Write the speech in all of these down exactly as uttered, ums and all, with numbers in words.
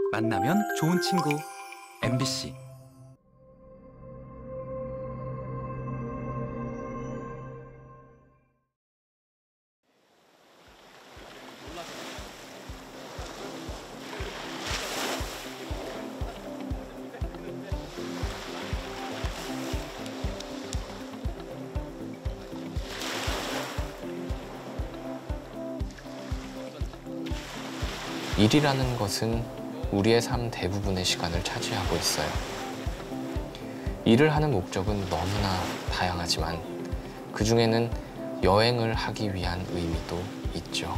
만나면 좋은 친구 엠비씨. 일이라는 것은 우리의 삶 대부분의 시간을 차지하고 있어요. 일을 하는 목적은 너무나 다양하지만 그중에는 여행을 하기 위한 의미도 있죠.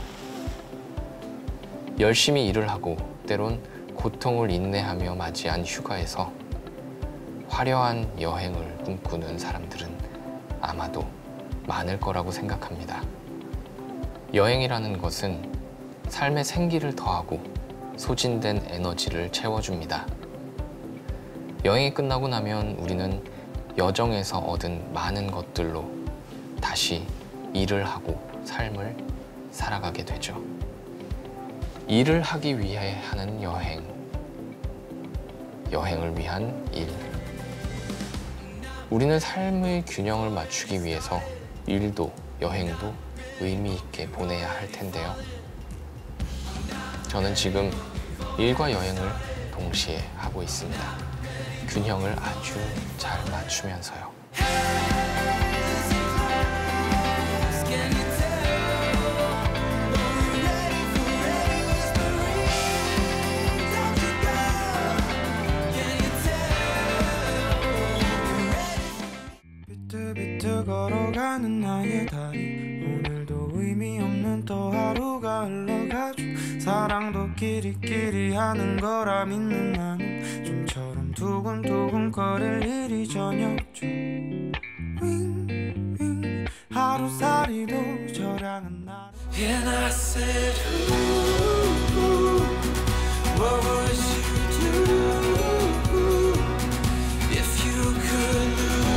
열심히 일을 하고 때론 고통을 인내하며 맞이한 휴가에서 화려한 여행을 꿈꾸는 사람들은 아마도 많을 거라고 생각합니다. 여행이라는 것은 삶의 생기를 더하고 소진된 에너지를 채워줍니다. 여행이 끝나고 나면 우리는 여정에서 얻은 많은 것들로 다시 일을 하고 삶을 살아가게 되죠. 일을 하기 위해 하는 여행, 여행을 위한 일. 우리는 삶의 균형을 맞추기 위해서 일도 여행도 의미 있게 보내야 할 텐데요. 저는 지금 일과 여행을 동시에 하고 있습니다. 균형을 아주 잘 맞추면서요. 비틀비틀 걸어가는 나의 다리, 오늘도 의미 없는 또 하루가 흘러가죠. 사랑도 끼리끼리 하는 거라 믿는 나는 좀처럼 두근두근 거릴 일이 저녁죠. 윙윙 하루살이도 저랑은 나를. And I said ooh, what would you do if you could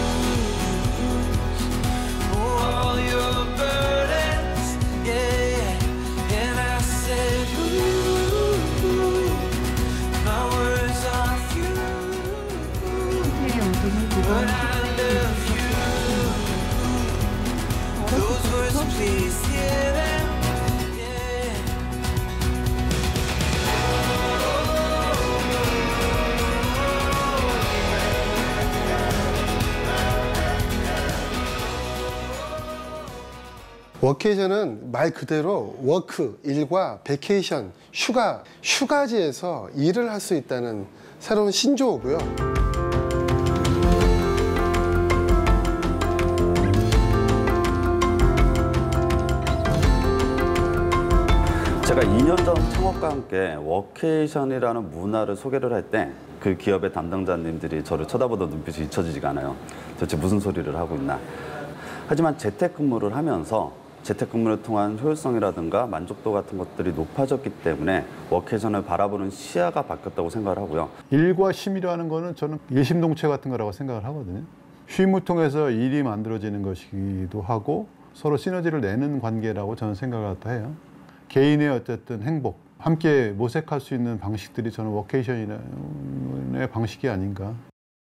lose all your burdens, yeah. And I said ooh, my words are few, but I love you. Those words, please hear them, yeah. 워케이션은 말 그대로 워크, 일과 베케이션, 휴가, 휴가지에서 일을 할 수 있다는 새로운 신조어고요. 제가 이 년 전 창업과 함께 워케이션이라는 문화를 소개를 할 때 그 기업의 담당자님들이 저를 쳐다보던 눈빛이 잊혀지지가 않아요. 도대체 무슨 소리를 하고 있나. 하지만 재택근무를 하면서 재택근무를 통한 효율성이라든가 만족도 같은 것들이 높아졌기 때문에 워케이션을 바라보는 시야가 바뀌었다고 생각을 하고요. 일과 쉼이라는 거는 저는 일심동체 같은 거라고 생각을 하거든요. 쉼을 통해서 일이 만들어지는 것이기도 하고 서로 시너지를 내는 관계라고 저는 생각을 해요. 개인의 어쨌든 행복, 함께 모색할 수 있는 방식들이 저는 워케이션의 방식이 아닌가.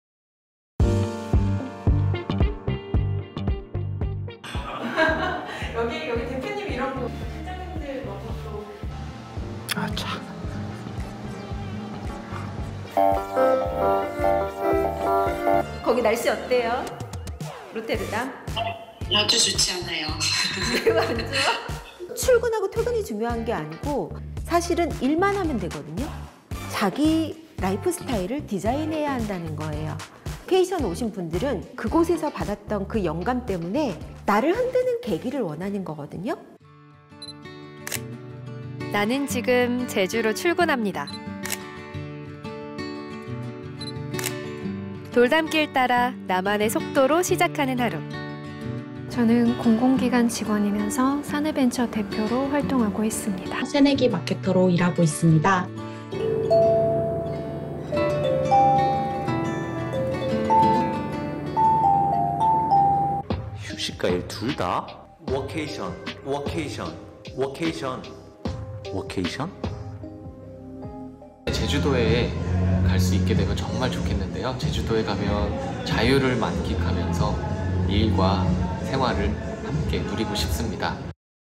여기 여기 대표님 이런 거 팀장님들 너무 또. 아 참. 거기 날씨 어때요? 로테르담? 아주 좋지 않아요. 왜요 안 좋아? 출근하고 퇴근이 중요한 게 아니고 사실은 일만 하면 되거든요. 자기 라이프 스타일을 디자인해야 한다는 거예요. 워케이션 오신 분들은 그곳에서 받았던 그 영감 때문에 나를 흔드는 계기를 원하는 거거든요. 나는 지금 제주로 출근합니다. 돌담길 따라 나만의 속도로 시작하는 하루. 저는 공공기관 직원이면서 사내벤처 대표로 활동하고 있습니다. 새내기 마케터로 일하고 있습니다. 휴식과 일 둘 다? 워케이션, 워케이션, 워케이션, 워케이션? 제주도에 갈 수 있게 되면 정말 좋겠는데요. 제주도에 가면 자유를 만끽하면서 일과 생활을 함께 누리고 싶습니다.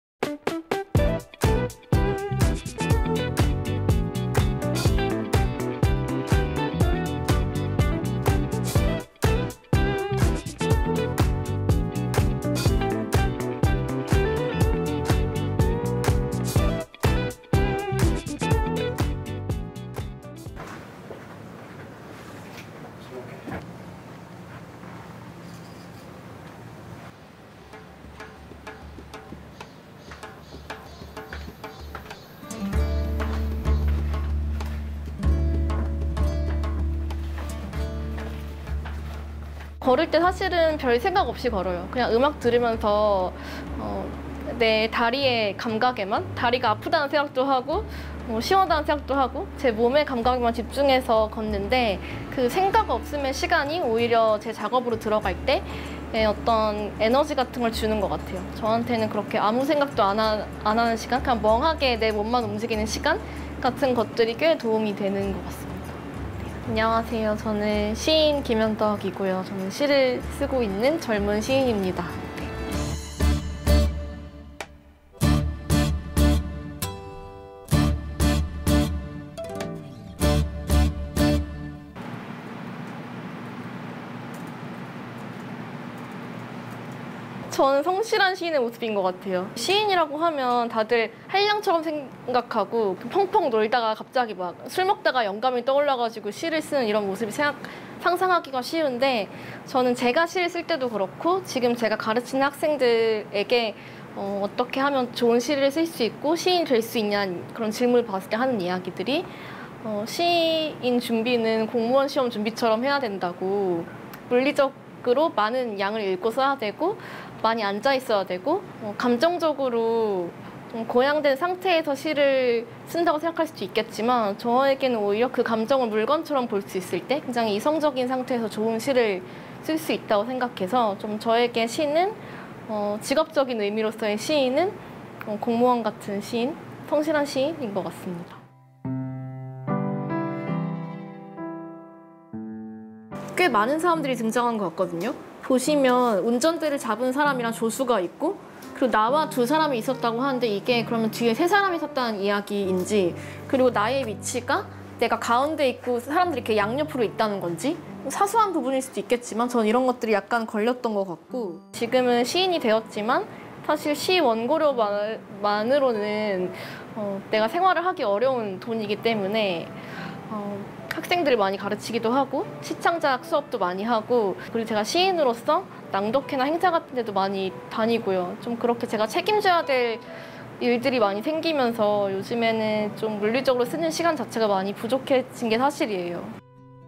걸을 때 사실은 별 생각 없이 걸어요. 그냥 음악 들으면서 어, 내 다리의 감각에만, 다리가 아프다는 생각도 하고 뭐 시원하다는 생각도 하고 제 몸의 감각에만 집중해서 걷는데 그 생각 없음의 시간이 오히려 제 작업으로 들어갈 때 어떤 에너지 같은 걸 주는 것 같아요. 저한테는 그렇게 아무 생각도 안, 하, 안 하는 시간, 그냥 멍하게 내 몸만 움직이는 시간 같은 것들이 꽤 도움이 되는 것 같습니다. 안녕하세요. 저는 시인 김현덕이고요. 저는 시를 쓰고 있는 젊은 시인입니다. 저는 성실한 시인의 모습인 것 같아요. 시인이라고 하면 다들 한량처럼 생각하고 펑펑 놀다가 갑자기 막 술 먹다가 영감이 떠올라가지고 시를 쓰는 이런 모습이 생각, 상상하기가 쉬운데 저는 제가 시를 쓸 때도 그렇고 지금 제가 가르치는 학생들에게 어, 어떻게 하면 좋은 시를 쓸 수 있고 시인 될 수 있냐 그런 질문을 받았을 때 하는 이야기들이 어, 시인 준비는 공무원 시험 준비처럼 해야 된다고 물리적으로 많은 양을 읽고 써야 되고 많이 앉아 있어야 되고 어, 감정적으로 좀 고양된 상태에서 시를 쓴다고 생각할 수도 있겠지만 저에게는 오히려 그 감정을 물건처럼 볼 수 있을 때 굉장히 이성적인 상태에서 좋은 시를 쓸 수 있다고 생각해서 좀 저에게 시는 어, 직업적인 의미로서의 시인은 어, 공무원 같은 시인, 성실한 시인인 것 같습니다. 꽤 많은 사람들이 등장한 것 같거든요. 보시면 운전대를 잡은 사람이랑 조수가 있고 그리고 나와 두 사람이 있었다고 하는데 이게 그러면 뒤에 세 사람이 있었다는 이야기인지 그리고 나의 위치가 내가 가운데 있고 사람들이 이렇게 양옆으로 있다는 건지 사소한 부분일 수도 있겠지만 저는 이런 것들이 약간 걸렸던 것 같고 지금은 시인이 되었지만 사실 시 원고료만으로는 어, 내가 생활을 하기 어려운 돈이기 때문에 어, 학생들을 많이 가르치기도 하고 시창작 수업도 많이 하고 그리고 제가 시인으로서 낭독회나 행사 같은 데도 많이 다니고요. 좀 그렇게 제가 책임져야 될 일들이 많이 생기면서 요즘에는 좀 물리적으로 쓰는 시간 자체가 많이 부족해진 게 사실이에요.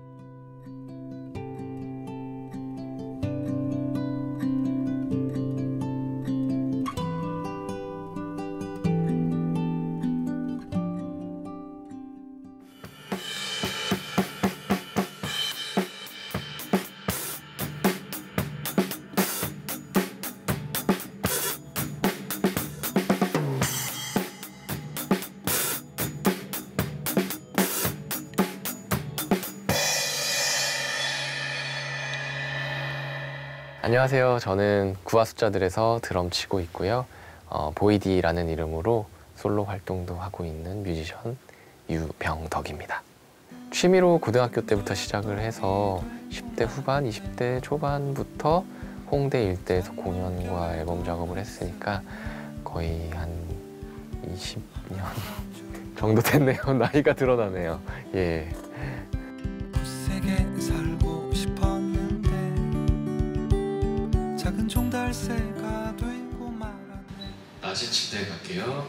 안녕하세요. 저는 구화 숫자들에서 드럼 치고 있고요. 어, 보이디라는 이름으로 솔로 활동도 하고 있는 뮤지션 유병덕입니다. 취미로 고등학교 때부터 시작을 해서 십 대 후반, 이십 대 초반부터 홍대 일대에서 공연과 앨범 작업을 했으니까 거의 한 이십 년 정도 됐네요. 나이가 드러나네요. 예. 작은 종달새가 되고 말아. 낮에 침대에 갈게요.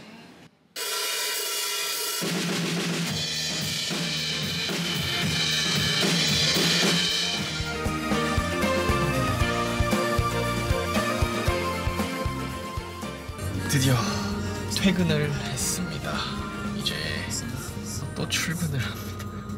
드디어 퇴근을 했습니다. 이제 또 출근을 합니다.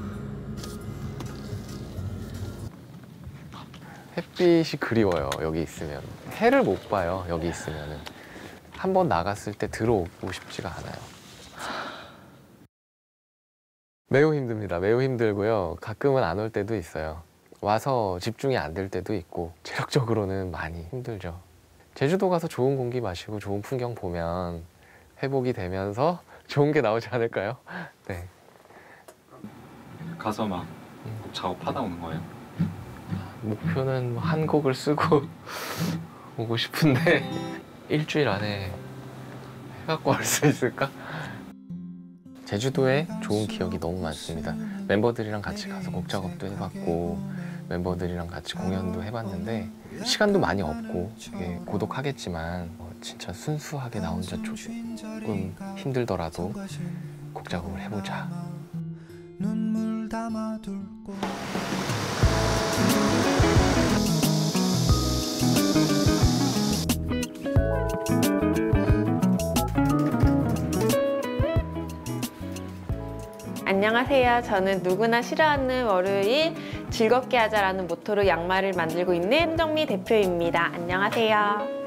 햇빛이 그리워요. 여기 있으면 해를 못 봐요. 여기 있으면은 한번 나갔을 때 들어오고 싶지가 않아요. 매우 힘듭니다. 매우 힘들고요. 가끔은 안 올 때도 있어요. 와서 집중이 안 될 때도 있고 체력적으로는 많이 힘들죠. 제주도 가서 좋은 공기 마시고 좋은 풍경 보면 회복이 되면서 좋은 게 나오지 않을까요? 네. 가서 막 꼭 작업하다 오는 거예요? 목표는 한 곡을 쓰고 오고 싶은데 일주일 안에 해갖고 올 수 있을까? 제주도에 좋은 기억이 너무 많습니다. 멤버들이랑 같이 가서 곡 작업도 해봤고 멤버들이랑 같이 공연도 해봤는데 시간도 많이 없고 되게 고독하겠지만 진짜 순수하게 나 혼자 조금 힘들더라도 곡 작업을 해보자. 눈물 담아둘고 안녕하세요. 저는 누구나 싫어하는 월요일 즐겁게 하자라는 모토로 양말을 만들고 있는 손정미 대표입니다. 안녕하세요.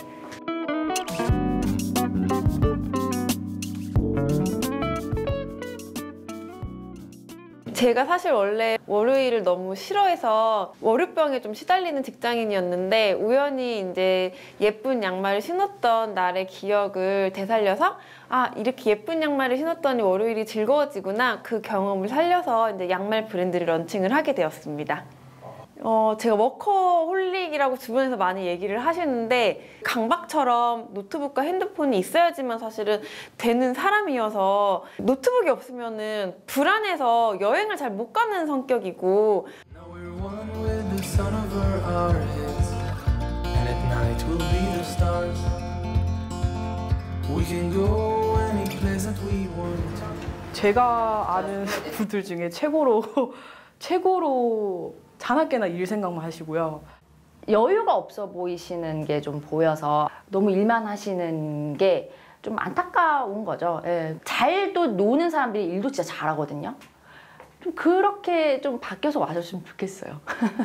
제가 사실 원래 월요일을 너무 싫어해서 월요병에 좀 시달리는 직장인이었는데 우연히 이제 예쁜 양말을 신었던 날의 기억을 되살려서 아 이렇게 예쁜 양말을 신었더니 월요일이 즐거워지구나 그 경험을 살려서 이제 양말 브랜드를 런칭을 하게 되었습니다. 어, 제가 워커홀릭이라고 주변에서 많이 얘기를 하시는데 강박처럼 노트북과 핸드폰이 있어야지만 사실은 되는 사람이어서 노트북이 없으면은 불안해서 여행을 잘 못 가는 성격이고 제가 아는 분들 중에 최고로 최고로 자나깨나 일 생각만 하시고요. 여유가 없어 보이시는 게 좀 보여서 너무 일만 하시는 게 좀 안타까운 거죠. 예. 잘도 노는 사람들이 일도 진짜 잘하거든요. 좀 그렇게 좀 바뀌어서 와줬으면 좋겠어요.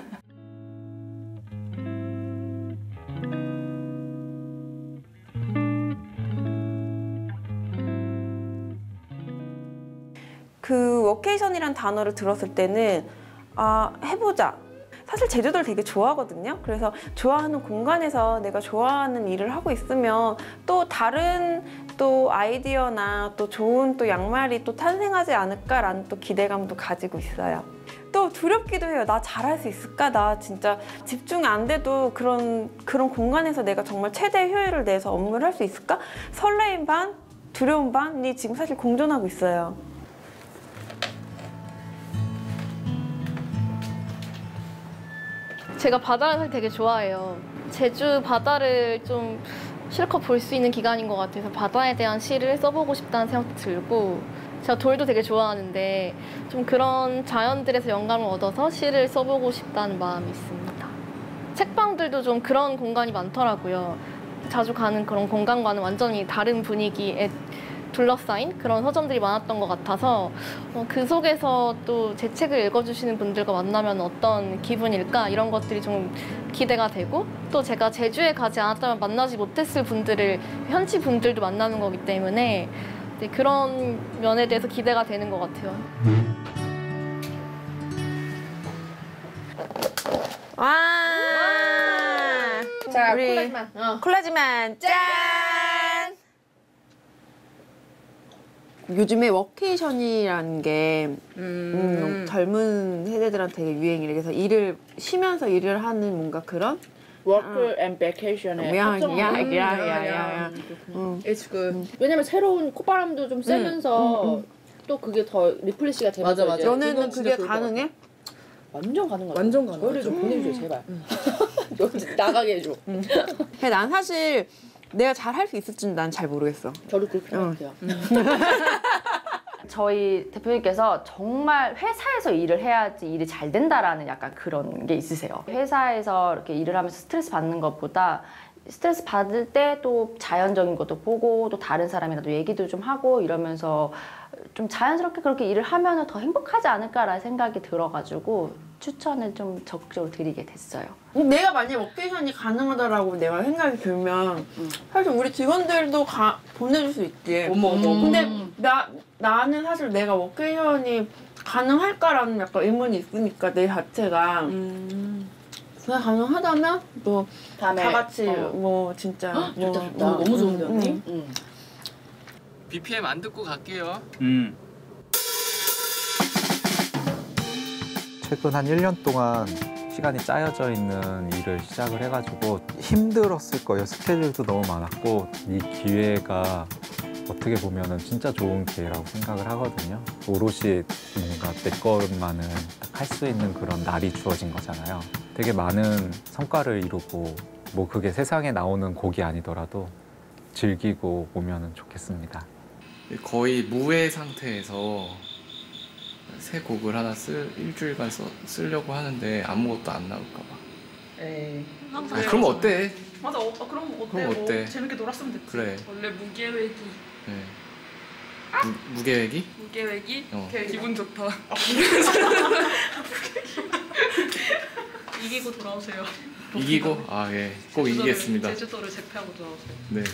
그 워케이션이란 단어를 들었을 때는 아 해보자. 사실 제주도를 되게 좋아하거든요. 그래서 좋아하는 공간에서 내가 좋아하는 일을 하고 있으면 또 다른 또 아이디어나 또 좋은 또 양말이 또 탄생하지 않을까라는 또 기대감도 가지고 있어요. 또 두렵기도 해요. 나 잘할 수 있을까? 나 진짜 집중 안 돼도 그런 그런 공간에서 내가 정말 최대 효율을 내서 업무를 할 수 있을까? 설레임 반, 두려움 반이 지금 사실 공존하고 있어요. 제가 바다를 사실 되게 좋아해요. 제주 바다를 좀 실컷 볼 수 있는 기간인 것 같아서 바다에 대한 시를 써보고 싶다는 생각도 들고 제가 돌도 되게 좋아하는데 좀 그런 자연들에서 영감을 얻어서 시를 써보고 싶다는 마음이 있습니다. 책방들도 좀 그런 공간이 많더라고요. 자주 가는 그런 공간과는 완전히 다른 분위기에 둘러싸인 그런 서점들이 많았던 것 같아서 어, 그 속에서 또 제 책을 읽어주시는 분들과 만나면 어떤 기분일까 이런 것들이 좀 기대가 되고 또 제가 제주에 가지 않았다면 만나지 못했을 분들을 현지 분들도 만나는 거기 때문에 네, 그런 면에 대해서 기대가 되는 것 같아요. 와! 자, 우리 콜라지만. 어. 콜라지만 짠! 요즘에 워케이션이라는 게 음, 젊은 세대들한테 되게 유행이래. 그래서 일을 쉬면서 일을 하는 뭔가 그런 Work and vacation의 야야야야야. It's good. 왜냐면 새로운 콧바람도 좀 쐬면서 음, 음, 음. 또 그게 더 리플레시가 되면서 맞아, 맞아. 연애는 그게 가능해? 완전 가능하다. 완전 가능하다. 저를 좀 보내줘 제발. 여기 나가게 해줘. 근데 난 사실 내가 잘 할 수 있을지는 난 잘 모르겠어. 저도 그렇게 생각해요. 저희 대표님께서 정말 회사에서 일을 해야지 일이 잘 된다라는 약간 그런 게 있으세요. 회사에서 이렇게 일을 하면서 스트레스 받는 것보다 스트레스 받을 때 또 자연적인 것도 보고 또 다른 사람이랑도 얘기도 좀 하고 이러면서 좀 자연스럽게 그렇게 일을 하면 더 행복하지 않을까라는 생각이 들어가지고 추천을 좀 적극적으로 드리게 됐어요. 내가 만약에 워케이션이 가능하다라고 내가 생각이 들면 사실 우리 직원들도 가, 보내줄 수 있지. 어머, 어머, 어머. 근데 나, 나는 사실 내가 워케이션이 가능할까라는 약간 의문이 있으니까 내 자체가 음. 그냥 가능하다면 뭐 다 같이 어. 뭐 진짜 헉, 뭐, 좋다, 좋다. 너무 좋은데, 언니? 응. 응. 비피엠 안 듣고 갈게요. 음. 최근 한 일 년 동안 시간이 짜여져 있는 일을 시작을 해가지고 힘들었을 거예요. 스케줄도 너무 많았고 이 기회가 어떻게 보면은 진짜 좋은 기회라고 생각을 하거든요. 오롯이 뭔가 내 것만을 딱 할 수 있는 그런 날이 주어진 거잖아요. 되게 많은 성과를 이루고 뭐 그게 세상에 나오는 곡이 아니더라도 즐기고 오면 좋겠습니다. 거의 무해 상태에서 새 곡을 하나 쓸 일주일간 써, 쓰려고 하는데 아무것도 안 나올까 봐. 에이. 아, 그럼 어때? 맞아. 어, 어, 그럼 어때? 그럼 어때? 뭐 재밌게 놀았으면 됐지. 그래. 원래 무계획이. 네. 무, 무계획이? 무계획이? 어. 기분 좋다. 이기고 돌아오세요. 이기고? 아, 예. 꼭 제주도를, 이기겠습니다. 제주도를 제패하고 돌아오세요. 네.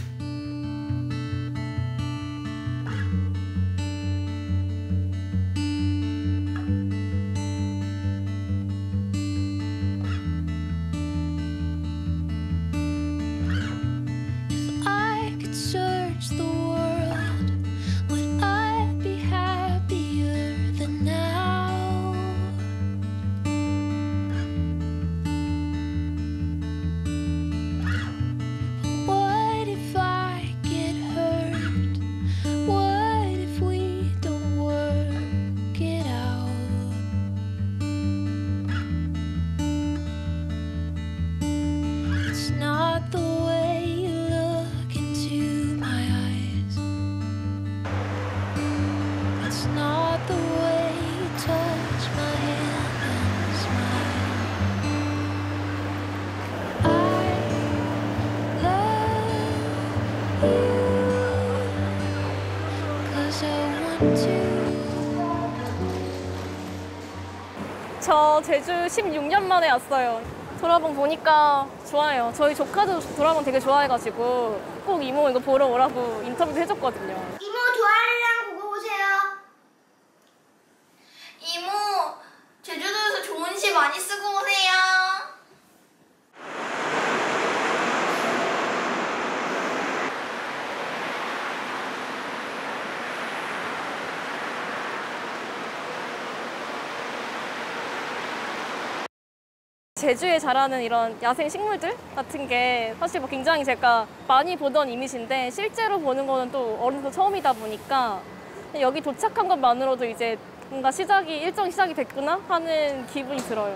I could search the world, would I be happier than now? What if I get hurt? What if we don't work it out? It's not the way you look into my eyes. It's not the way you touch my hand and smile. I love you 'cause I want to. 저 제주 십육 년 만에 왔어요. 도라봉 보니까 좋아요. 저희 조카도 도라봉 되게 좋아해가지고 꼭 이모 이거 보러 오라고 인터뷰도 해줬거든요. 이모 좋아하는 보고 오세요. 이모 제주도에서 좋은 시 많이 쓰고 오세요. 제주에 자라는 이런 야생 식물들 같은 게 사실 뭐 굉장히 제가 많이 보던 이미지인데 실제로 보는 거는 또 어른도 처음이다 보니까 여기 도착한 것만으로도 이제 뭔가 시작이 일정 시작이 됐구나 하는 기분이 들어요.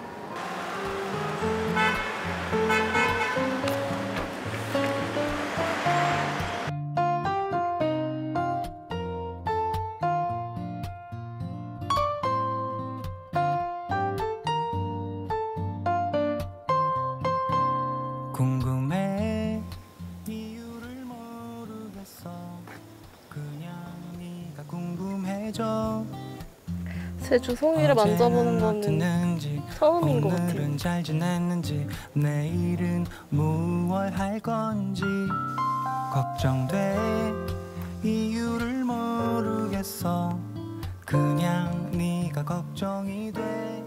궁금해 이유를 모르겠어 그냥 네가 궁금해져 제주 송이를 만져보는 거는 처음인 것 같아요. 오늘은 잘 지냈는지 내일은 무얼 할 건지 걱정돼 이유를 모르겠어 그냥 네가 걱정이 돼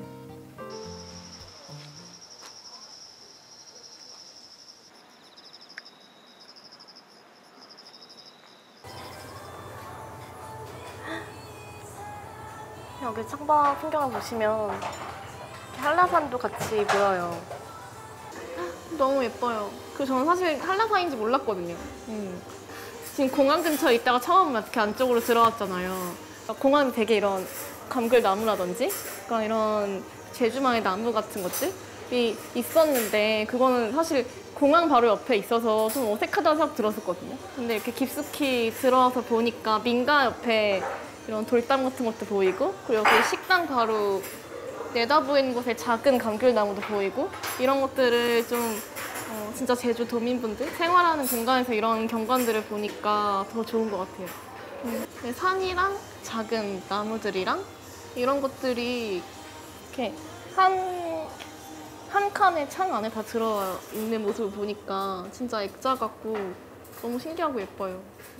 여기 창밖 풍경을 보시면 한라산도 같이 보여요. 너무 예뻐요. 그 저는 사실 한라산인지 몰랐거든요. 음. 지금 공항 근처에 있다가 처음 이렇게 안쪽으로 들어왔잖아요. 공항에 되게 이런 감귤나무라든지 그러니까 이런 제주만의 나무 같은 것들이 있었는데 그거는 사실 공항 바로 옆에 있어서 좀 어색하다는 생각 들었었거든요. 근데 이렇게 깊숙이 들어와서 보니까 민가 옆에 이런 돌담 같은 것도 보이고 그리고 여기 식당 바로 내다보이는 곳에 작은 감귤나무도 보이고 이런 것들을 좀 어, 진짜 제주 도민분들 생활하는 공간에서 이런 경관들을 보니까 더 좋은 것 같아요. 음, 산이랑 작은 나무들이랑 이런 것들이 이렇게 한, 한 칸에 창 안에 다 들어있는 모습을 보니까 진짜 액자 같고 너무 신기하고 예뻐요.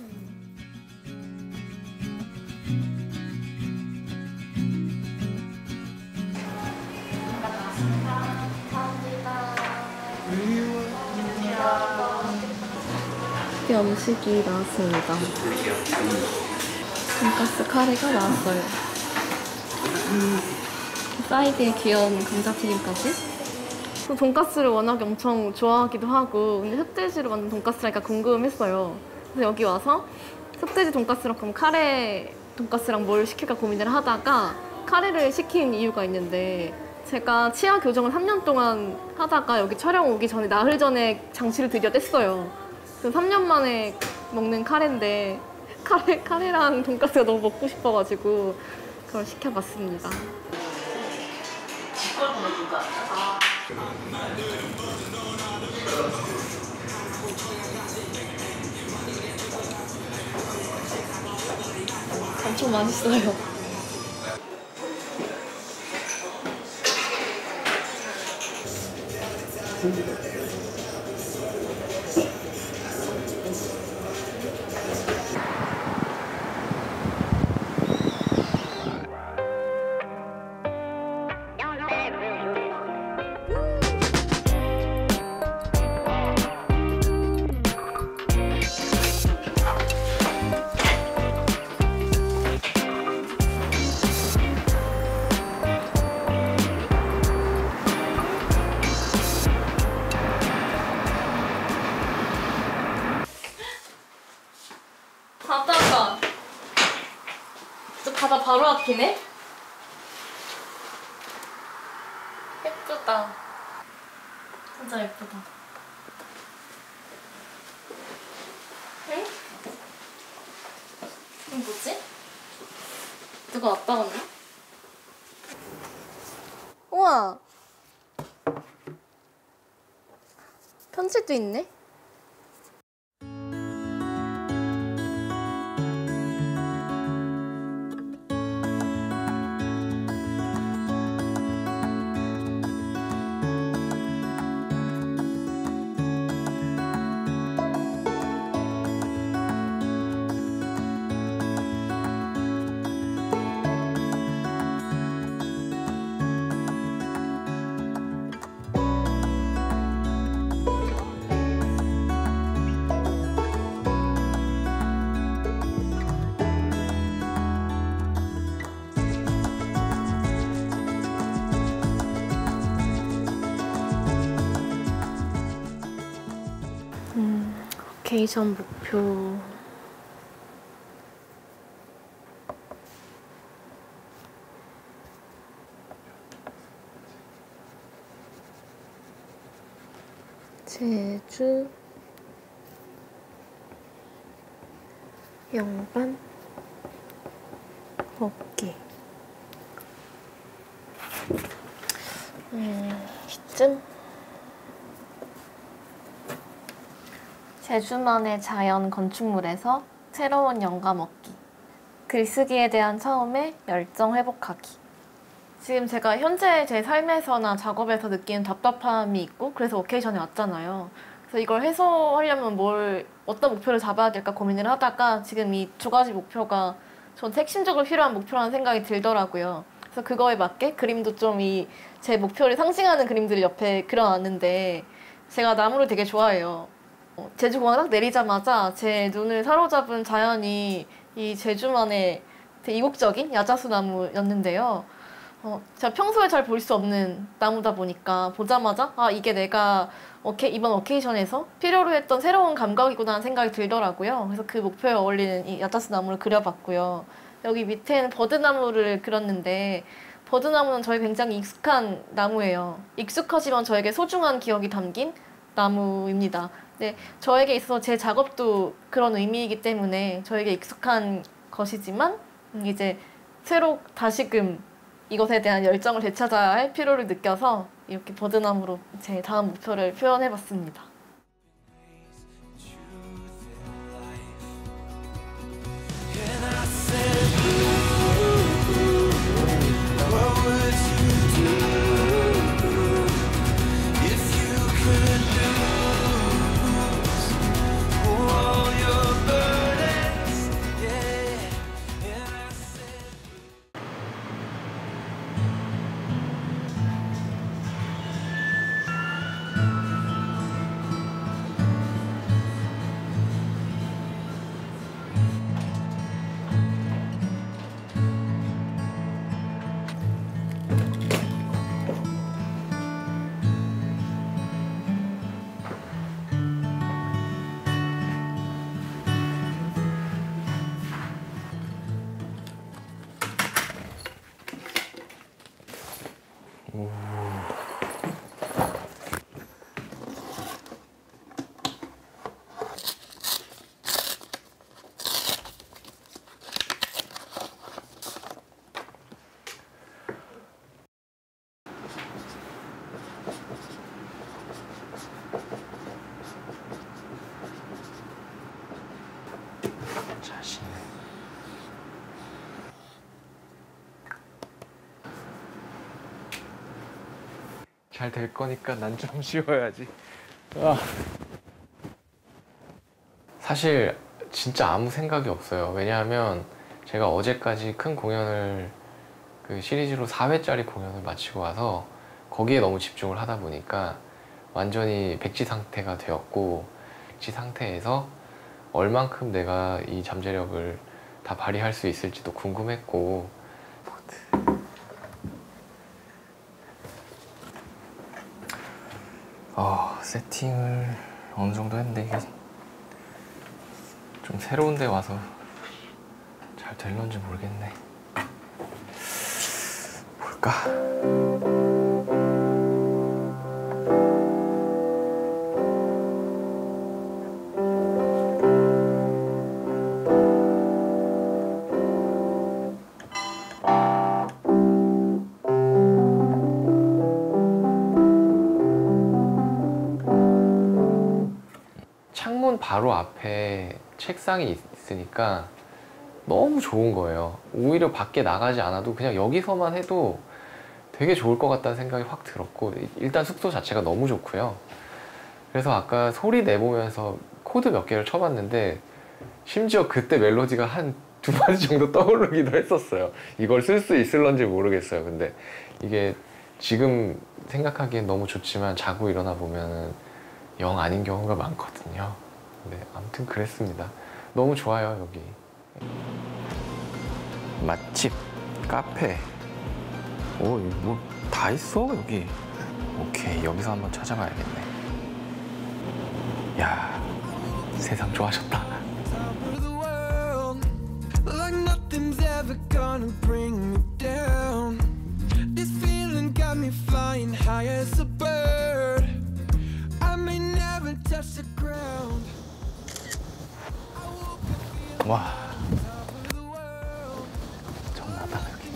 드디어 음식이 나왔습니다. 돈가스 카레가 나왔어요. 사이드에 귀여운 감자튀김까지. 또 돈가스를 워낙에 엄청 좋아하기도 하고 근데 흑돼지로 만든 돈가스라니까 궁금했어요. 그래서 여기 와서 흑돼지 돈가스랑 그럼 카레 돈가스랑 뭘 시킬까 고민을 하다가 카레를 시킨 이유가 있는데 제가 치아 교정을 삼 년 동안 하다가 여기 촬영 오기 전에 나흘 전에 장치를 드디어 뗐어요. 그래서 삼 년 만에 먹는 카레인데 카레, 카레랑 돈가스가 너무 먹고 싶어가지고 그걸 시켜봤습니다. 엄청 맛있어요. 바다가 진짜 바다 바로 앞이네? 예쁘다. 진짜 예쁘다. 응? 이건 뭐지? 누가 왔다 갔나? 우와! 편지도 있네? 오케이션 목표 제주 영반 먹기 음, 이쯤? 제주만의 자연 건축물에서 새로운 영감 얻기. 글쓰기에 대한 처음에 열정 회복하기. 지금 제가 현재 제 삶에서나 작업에서 느끼는 답답함이 있고 그래서 오케이션에 왔잖아요. 그래서 이걸 해소하려면 뭘 어떤 목표를 잡아야 될까 고민을 하다가 지금 이 두 가지 목표가 저한테 핵심적으로 필요한 목표라는 생각이 들더라고요. 그래서 그거에 맞게 그림도 좀 이 제 목표를 상징하는 그림들을 옆에 그려놨는데 제가 나무를 되게 좋아해요. 제주공항 딱 내리자마자 제 눈을 사로잡은 자연이 이 제주만의 되게 이국적인 야자수 나무였는데요. 어, 제가 평소에 잘 볼 수 없는 나무다 보니까 보자마자 아 이게 내가 오케, 이번 오케이션에서 필요로 했던 새로운 감각이구나 하는 생각이 들더라고요. 그래서 그 목표에 어울리는 이 야자수 나무를 그려봤고요. 여기 밑에는 버드나무를 그렸는데 버드나무는 저희 굉장히 익숙한 나무예요. 익숙하지만 저에게 소중한 기억이 담긴 나무입니다. 네, 저에게 있어서 제 작업도 그런 의미이기 때문에 저에게 익숙한 것이지만 이제 새로 다시금 이것에 대한 열정을 되찾아야 할 필요를 느껴서 이렇게 버드나무로 제 다음 목표를 표현해봤습니다. What would you do? 자신. 잘 될 거니까 난 좀 쉬어야지. 아. 사실 진짜 아무 생각이 없어요. 왜냐하면 제가 어제까지 큰 공연을 그 시리즈로 사 회짜리 공연을 마치고 와서 거기에 너무 집중을 하다 보니까 완전히 백지 상태가 되었고, 백지 상태에서 얼만큼 내가 이 잠재력을 다 발휘할 수 있을지도 궁금했고, 어, 세팅을 어느 정도 했는데 이게 좀 새로운 데 와서 잘 될런지 모르겠네. 볼까? 창문 바로 앞에 책상이 있으니까 너무 좋은 거예요. 오히려 밖에 나가지 않아도 그냥 여기서만 해도 되게 좋을 것 같다는 생각이 확 들었고, 일단 숙소 자체가 너무 좋고요. 그래서 아까 소리 내보면서 코드 몇 개를 쳐봤는데 심지어 그때 멜로디가 한 두 마디 정도 떠오르기도 했었어요. 이걸 쓸 수 있을런지 모르겠어요. 근데 이게 지금 생각하기엔 너무 좋지만 자고 일어나 보면은 영 아닌 경우가 많거든요. 네, 아무튼 그랬습니다. 너무 좋아요, 여기. 맛집, 카페. 오, 뭐 다 있어, 여기. 오케이, 여기서 한번 찾아봐야겠네. 야, 세상 좋아졌다. Like nothing's ever gonna bring me down. This feeling got me flying high as a bird. I may never touch the ground. 와, 정나다 여기.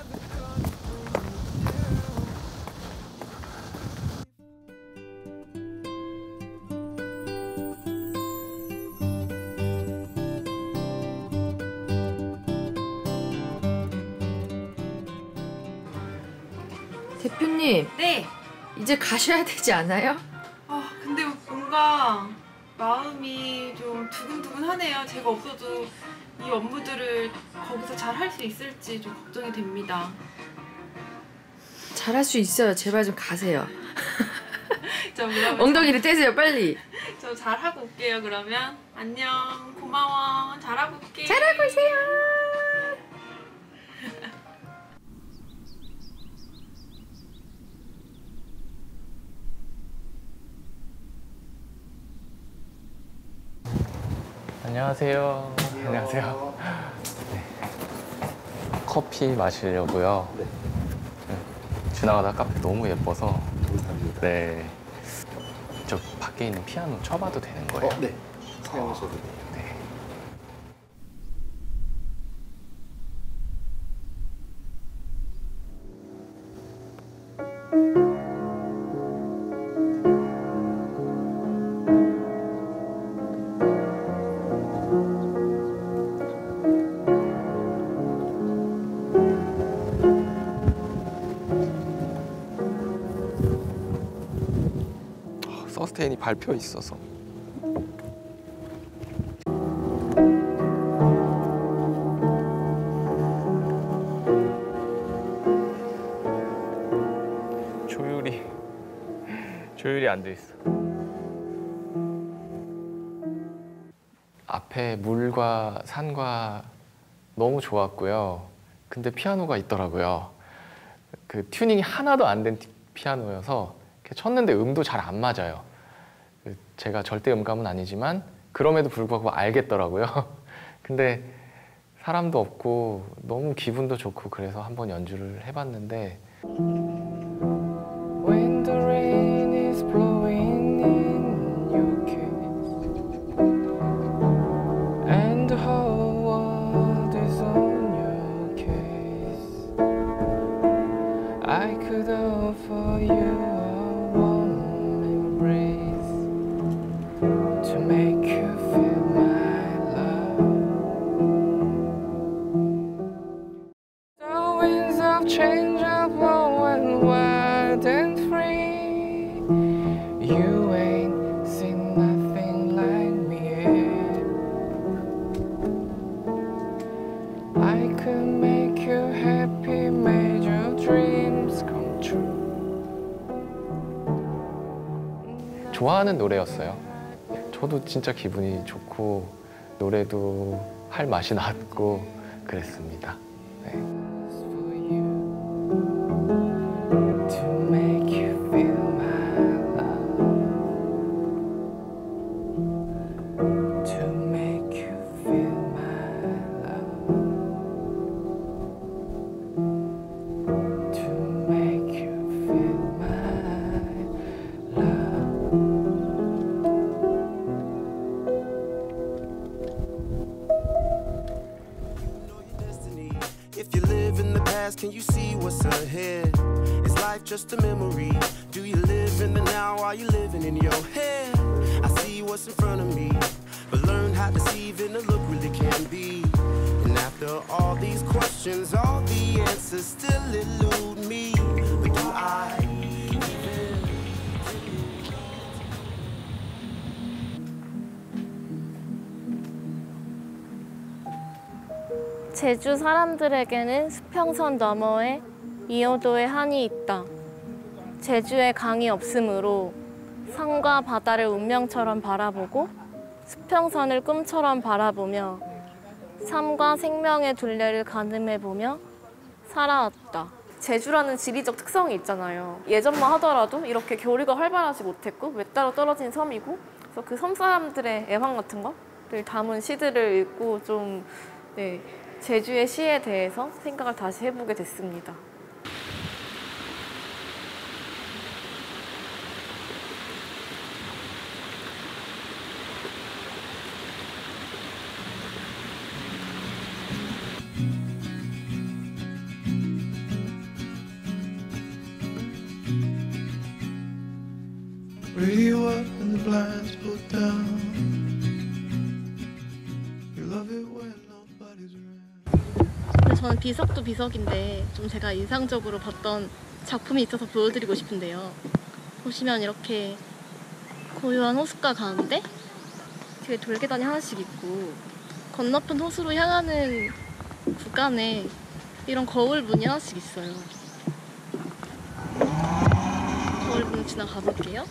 대표님. 네. 이제 가셔야 되지 않아요? 아 근데 뭔가 마음이 좀 두근두근하네요. 제가 없어도 이 업무들을 거기서 잘 할 수 있을지 좀 걱정이 됩니다. 잘할 수 있어요. 제발 좀 가세요. 저 그러면 엉덩이를 떼세요, 빨리. 저 잘하고 올게요. 그러면 안녕. 고마워. 잘하고 올게. 잘하고 오세요. 안녕하세요. 안녕하세요. 네. 커피 마시려고요. 네. 네. 지나가다 카페 너무 예뻐서. 감사합니다. 네. 저 밖에 있는 피아노 쳐봐도 되는 거예요? 어, 네. 사용하셔도 돼요. 네. 서스테인이 밟혀 있어서. 조율이 조율이 안 돼 있어. 앞에 물과 산과 너무 좋았고요. 근데 피아노가 있더라고요. 그 튜닝이 하나도 안 된 피아노여서 쳤는데 음도 잘 안 맞아요. 제가 절대 음감은 아니지만 그럼에도 불구하고 알겠더라고요. 근데 사람도 없고 너무 기분도 좋고 그래서 한번 연주를 해봤는데 When the rain is blowing in your case And the whole world is on your case I could offer you a warm embrace To make you feel my love 좋아하는 노래였어요. 저도 진짜 기분이 좋고 노래도 할 맛이 났고 그랬습니다. 네. Can you see what's ahead? Is life just a memory? Do you live in the now while you living in your head? I see what's in front of me, but learn how deceiving the look really can be. And after all these questions, all the answers still elude me. But do I 제주 사람들에게는 수평선 너머에 이호도의 한이 있다. 제주에 강이 없으므로 산과 바다를 운명처럼 바라보고 수평선을 꿈처럼 바라보며 삶과 생명의 둘레를 가늠해보며 살아왔다. 제주라는 지리적 특성이 있잖아요. 예전만 하더라도 이렇게 교류가 활발하지 못했고 외따로 떨어진 섬이고, 그래서 그 섬 사람들의 애환 같은 것들 담은 시들을 읽고 좀 네, 제주의 시에 대해서 생각을 다시 해보게 됐습니다. Radio up and the blinds pulled down. You love it when nobody's around. 저는 비석도 비석인데 좀 제가 인상적으로 봤던 작품이 있어서 보여드리고 싶은데요. 보시면 이렇게 고요한 호숫가 가운데 뒤에 돌계단이 하나씩 있고 건너편 호수로 향하는 구간에 이런 거울 문이 하나씩 있어요. 거울 문 지나가 볼게요.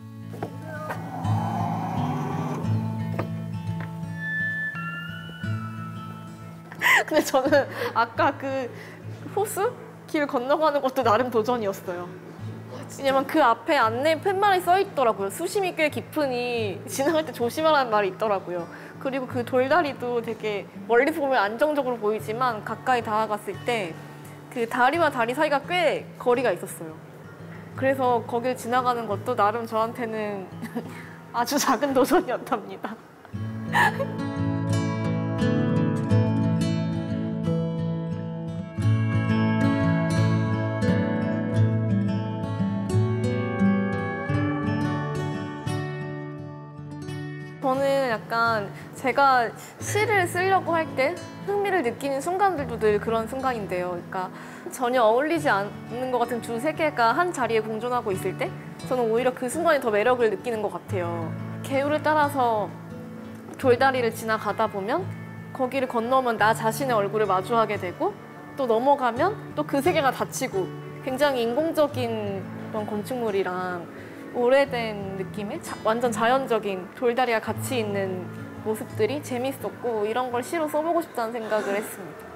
근데 저는 아까 그 호수? 길 건너가는 것도 나름 도전이었어요. 왜냐면 그 앞에 안내 팻말이 써 있더라고요. 수심이 꽤 깊으니 지나갈 때 조심하라는 말이 있더라고요. 그리고 그 돌다리도 되게 멀리서 보면 안정적으로 보이지만 가까이 다가갔을 때 그 다리와 다리 사이가 꽤 거리가 있었어요. 그래서 거길 지나가는 것도 나름 저한테는 아주 작은 도전이었답니다. 저는 약간 제가 시를 쓰려고 할 때 흥미를 느끼는 순간들도 늘 그런 순간인데요. 그러니까 전혀 어울리지 않는 것 같은 두 세계가 한 자리에 공존하고 있을 때 저는 오히려 그 순간에 더 매력을 느끼는 것 같아요. 개울을 따라서 돌다리를 지나가다 보면 거기를 건너면 나 자신의 얼굴을 마주하게 되고 또 넘어가면 또 그 세계가 닫히고 굉장히 인공적인 그런 건축물이랑 오래된 느낌의 자, 완전 자연적인 돌다리가 같이 있는 모습들이 재밌었고 이런 걸 시로 써보고 싶다는 생각을 했습니다.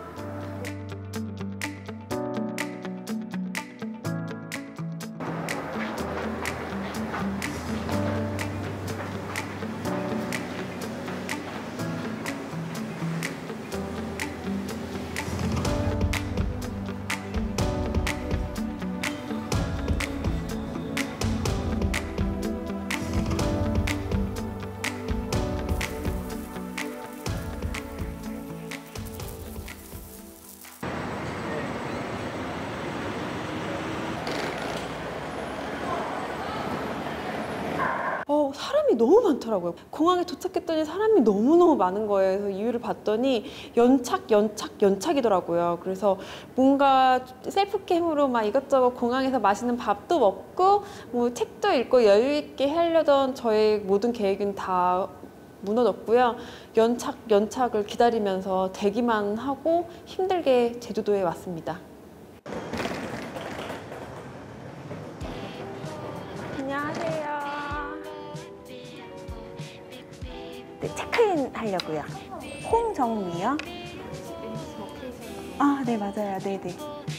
어, 사람이 너무 많더라고요. 공항에 도착했더니 사람이 너무너무 많은 거예요. 그래서 이유를 봤더니 연착, 연착, 연착이더라고요. 그래서 뭔가 셀프캠으로 막 이것저것 공항에서 맛있는 밥도 먹고 뭐 책도 읽고 여유 있게 하려던 저의 모든 계획은 다 무너졌고요. 연착, 연착을 기다리면서 대기만 하고 힘들게 제주도에 왔습니다. 안녕하세요. 하려고요. 홍정미요? 아, 네, 맞아요. 네네.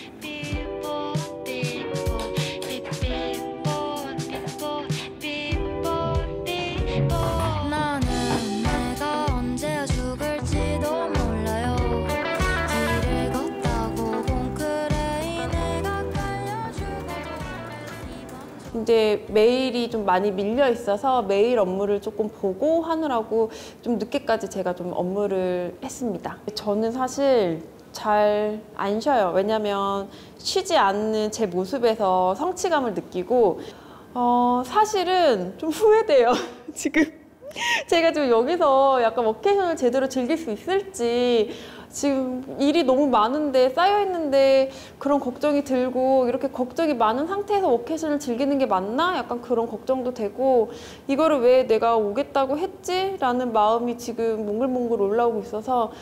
이제 메일이 좀 많이 밀려 있어서 메일 업무를 조금 보고 하느라고 좀 늦게까지 제가 좀 업무를 했습니다. 저는 사실 잘 안 쉬어요. 왜냐면 쉬지 않는 제 모습에서 성취감을 느끼고 어, 사실은 좀 후회돼요. 지금 제가 지금 여기서 약간 워케이션을 제대로 즐길 수 있을지 지금 일이 너무 많은데 쌓여있는데 그런 걱정이 들고 이렇게 걱정이 많은 상태에서 워케이션을 즐기는 게 맞나? 약간 그런 걱정도 되고 이거를 왜 내가 오겠다고 했지? 라는 마음이 지금 몽글몽글 올라오고 있어서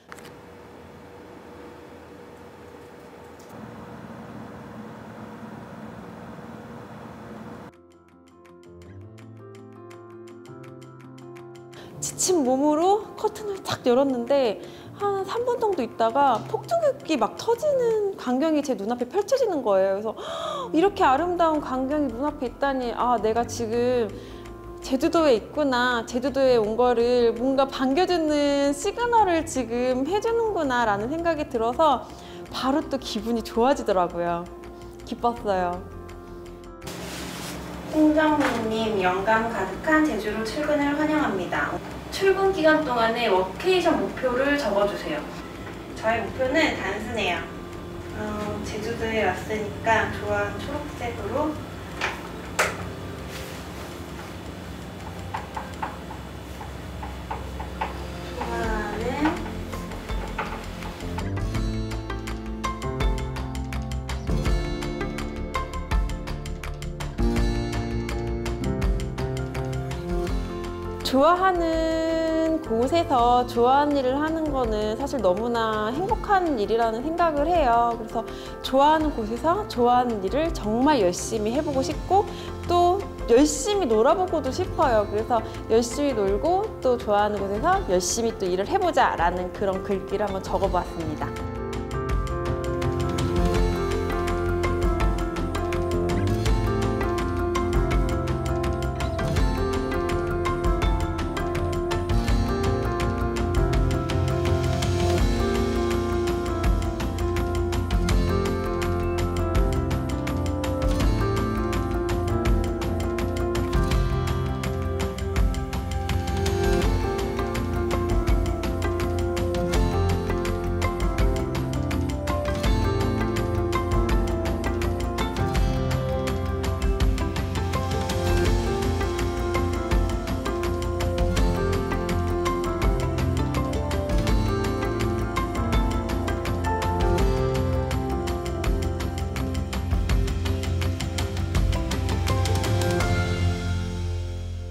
지친 몸으로 커튼을 탁 열었는데 한 삼 분 정도 있다가 폭죽이 막 터지는 광경이 제 눈앞에 펼쳐지는 거예요. 그래서 이렇게 아름다운 광경이 눈앞에 있다니 아 내가 지금 제주도에 있구나. 제주도에 온 거를 뭔가 반겨주는 시그널을 지금 해주는구나 라는 생각이 들어서 바로 또 기분이 좋아지더라고요. 기뻤어요. 홍정민님, 영감 가득한 제주로 출근을 환영합니다. 출근 기간 동안의 워케이션 목표를 적어주세요. 저의 목표는 단순해요. 어, 제주도에 왔으니까 좋아하는 초록색으로 좋아하는 좋아하는 곳에서 좋아하는 일을 하는 거는 사실 너무나 행복한 일이라는 생각을 해요. 그래서 좋아하는 곳에서 좋아하는 일을 정말 열심히 해보고 싶고 또 열심히 놀아보고도 싶어요. 그래서 열심히 놀고 또 좋아하는 곳에서 열심히 또 일을 해보자 라는 그런 글귀를 한번 적어봤습니다.